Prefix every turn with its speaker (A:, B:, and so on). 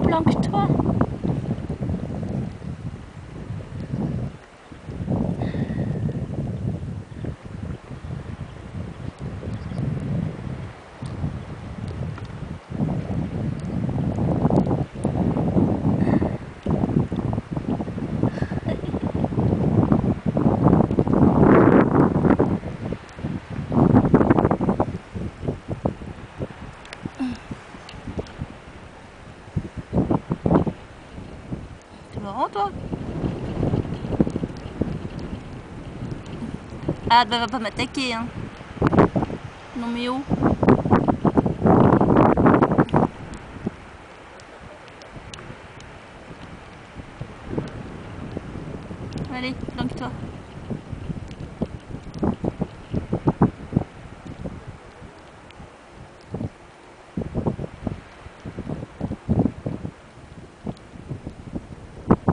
A: planque-toi. C'est marrant, toi. Ah, bah va pas m'attaquer, hein. Non mais oh. Allez, planque-toi. Ça y est ?